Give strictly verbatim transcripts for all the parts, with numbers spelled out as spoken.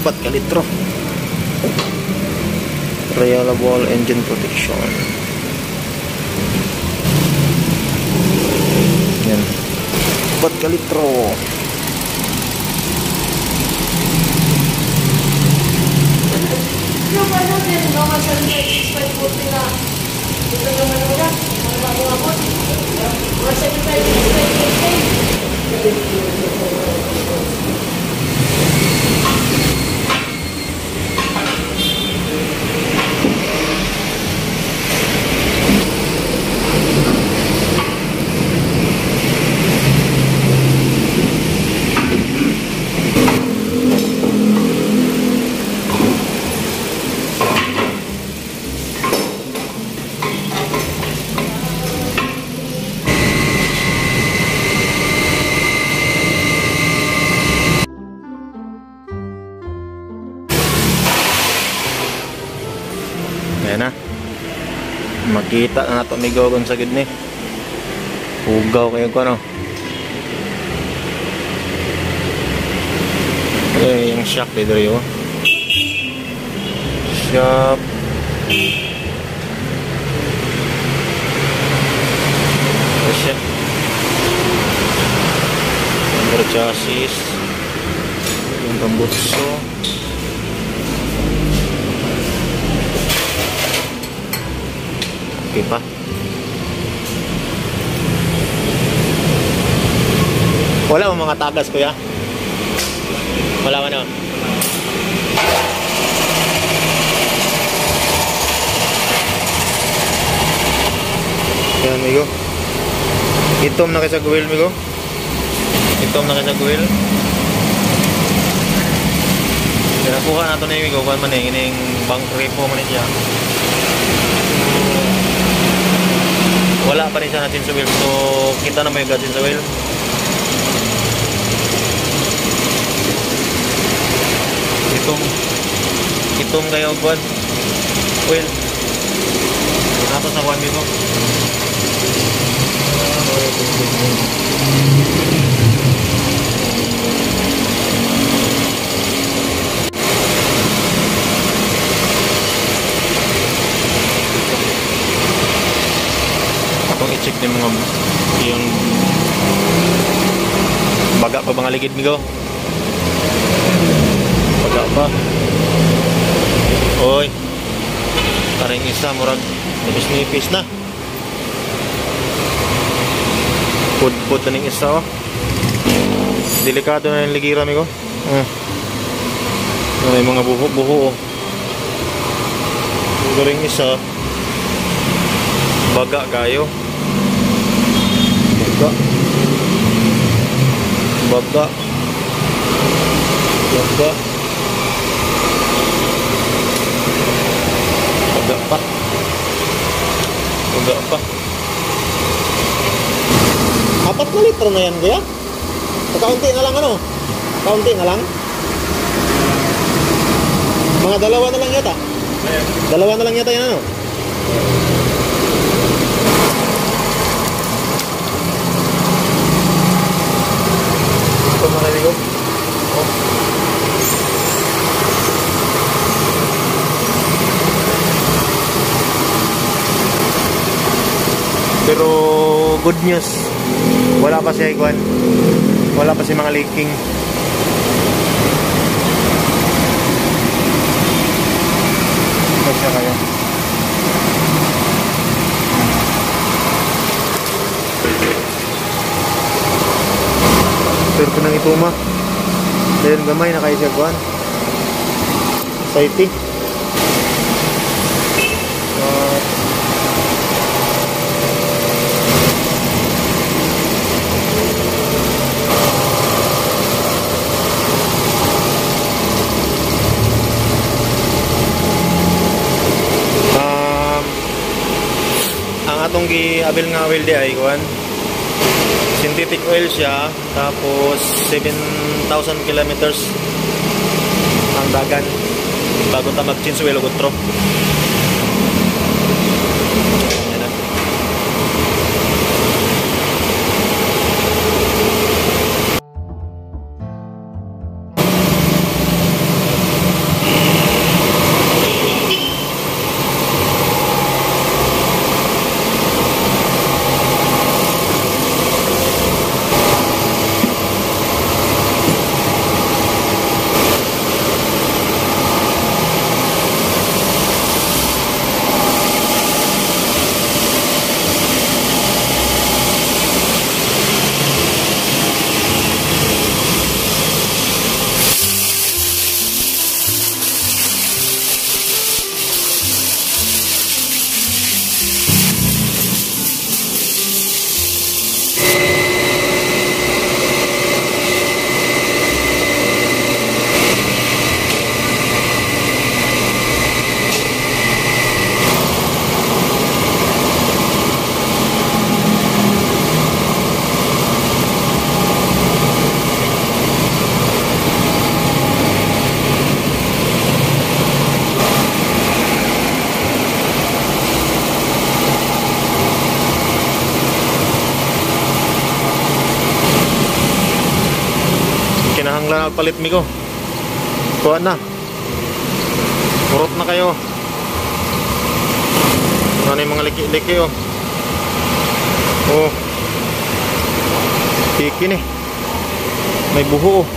Upat ka litro. Reliable engine protection. Yan. Upat ka litro. Yung ano din, no? Masyadong six five forty na. Ito naman ako na. Mga bago-abot. Masyadong six five forty. Ayan na. Makita na nato amigo kung sa gid ni. Hugaw kayo ko ano. Eh, yung shock dito yun. Shock. Shock. Number chassis. Yung tambutso. Okay pa. Wala mo mga tagas kuya? Wala man o. Yan migo. Itom na kayo sa guwil migo. Itom na kayo sa guwil. Nakuha na ito na yung migo. Kuhan man eh. Ining bank repo man niya. Wala pa rin siya natin sa wheel. So, kita na may gasin sa wheel. Itong itong kayo buwan. Wheel. Nato sa buwan dito. Kung i-check din mga yung baga pa mga ligid migo. Baga pa. Oy. Karing isa murag nipis-nipis na. Pud-pud na ning isa oh. Delikado na yung ligira migo. Hmm. May mga buho-buho oh. Karing isa baga kayo. Baga Baga Baga Baga pa Baga pa Apat na litro na yan kuya? Kaunti na lang ano? Kaunti na lang? Mga dalawa na lang yata? Dalawa na lang yata yan ano? Ito mga kaibigo. Oh. Pero good news, wala pa siya ikuan. Wala pa si mga leaking. Ito siya kaya. Pero nang ituma dahil gamay na kayo siya kuhan safety uh, um, ang atong gi-abil nga oil di ay kuhan synthetic oil siya, tapos seven thousand kilometers ang dagan bago ta mag-change oil o gutro. Yang lang palit mi ko. Kuha na. Kurot na kayo. Ano yung mga liki-liki oh. Oh. Piki ni. May buho oh.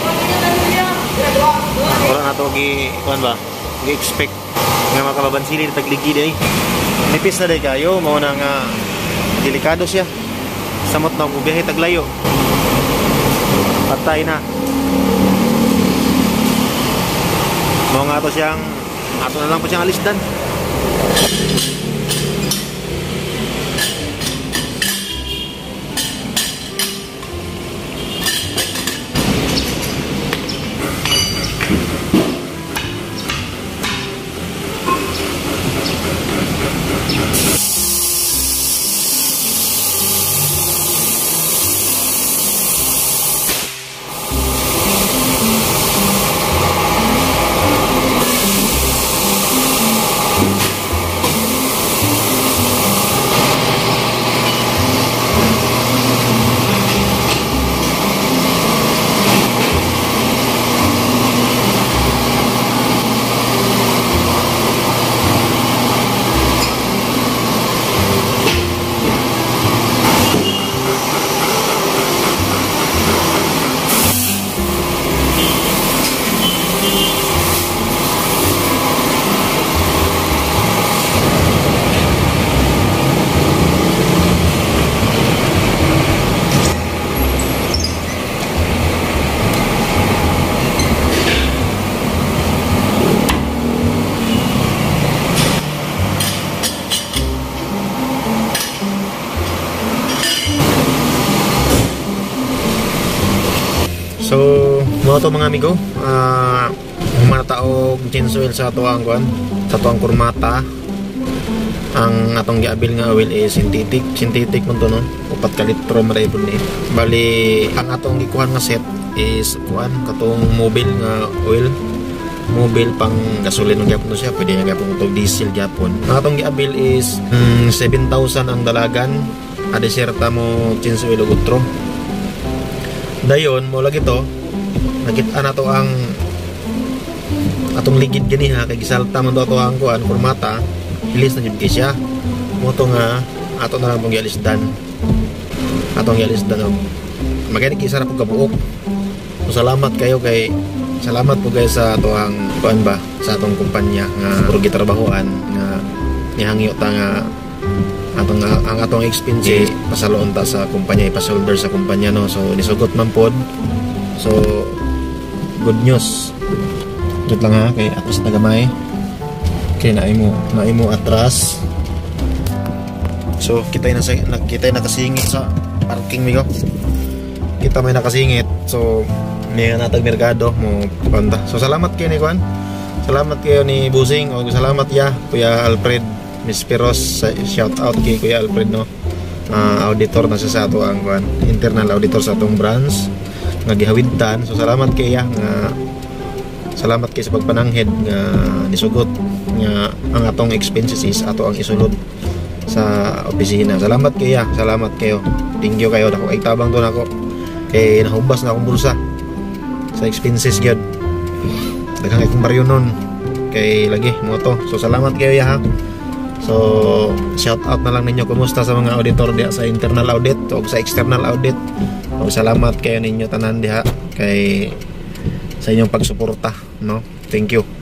Wala na ito gi-kuhan ba? Gi-expect nga makababansili tagligi din eh. Nipis na day kayo. Mauna nga delikado siya. Samot na ubiyahe taglayo. Patay na. Mau nga ito siyang ato na lang po siyang alisdan. So, mga to mga amigo, uh, humataog change oil sa atuang kuan, sa atuang kurmata. Ang atong giabil nga oil is synthetic, synthetic man to no. Upat ka litro maray pud ni. Bali ang atong gikuhan nga set is kuan katong mobile nga oil. Mobile pang gasolina gyapon siya, pwede nga gyapon to diesel gyapon. Ang atong giabil is mm, seven thousand ang dalagan. Adeserta mo change oil og utro. Dayon mo lagi to nakita na to ang atong ligid gani ha kay gisalta man to ato ang kuan kurmata ilis na jud siya mo to nga ato na lang pong gialisdan atong gialisdan og magani kisara pug kabuok. So salamat kayo kay salamat po guys sa ato ang kuan ba sa atong kumpanya nga puro gitrabahoan nga nihangyo ta nga atong ang atong expense pasaloon ta sa kumpanya ipa-shoulder sa kumpanya no. So nisugot man pod. So good news. Dito lang ha kay atos tagamay. Kay naay mo, naay mo atras. So kita na sa kita nakasingit sa parking migo. Kita may nakasingit. So may natag merkado mo panda. So salamat kayo ni Kuan. Salamat kayo ni Busing o salamat ya Kuya Alfred Miss Piros, shout out kay Kuya Alfred no. Uh, auditor na siya sa ato ang kuan, internal auditor sa atong branch nga gihawidtan. So salamat kay ya nga salamat kay sa pagpananghid nga nisugot nga ang atong expenses is ato ang isulod sa opisina. Salamat kay ya, salamat kayo. Thank you kayo dako ay tabang to nako. Kay nahubas na akong bulsa sa expenses gyud. Daghang akong baryo nun kay lagi mo to. So salamat kayo ya ha. So, shout out na lang ninyo kumusta sa mga auditor diha sa internal audit o sa external audit. O salamat kayo ninyo tanan diha kay sa inyong pagsuporta, no? Thank you.